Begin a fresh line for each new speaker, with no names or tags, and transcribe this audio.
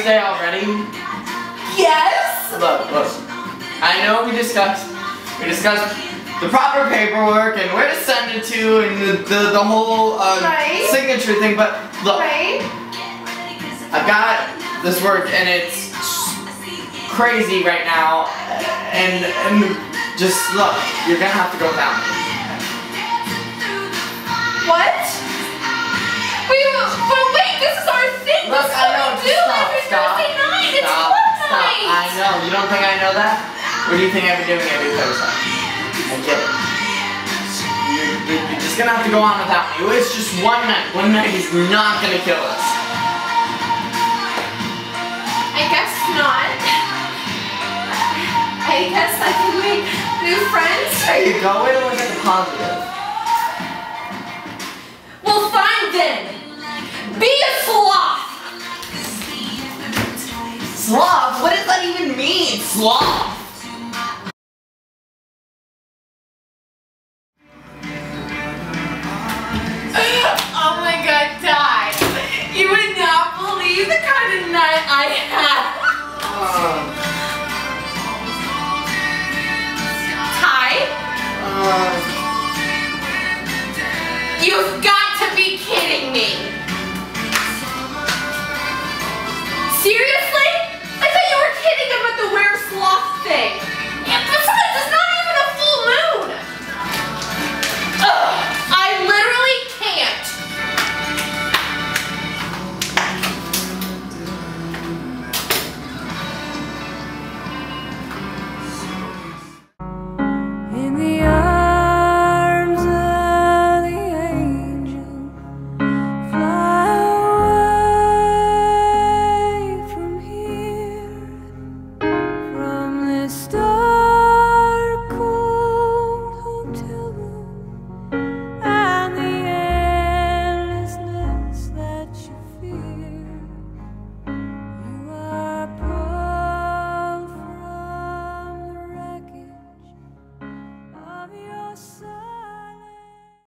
day already?
Yes!
Look. I know we discussed the proper paperwork and where to send it to and the whole signature thing, but look. I've got this work and it's crazy right now, and just look, you're gonna have to go without me.
What? But wait, this is our thing.
Look, I know. Stop. I know. You don't think I know that? What do you think I've been doing every Thursday? I get it. You're just gonna have to go on without me. It's just one night. One night is not gonna kill us.
I guess not. I guess I can make new friends.
There you go. Way to look at the positive.
Well, fine then. Be a sloth.
Sloth? What does that even mean? Sloth?
Oh my God, Ty. You would not believe the kind of night I had. Ty?
Uh,
You've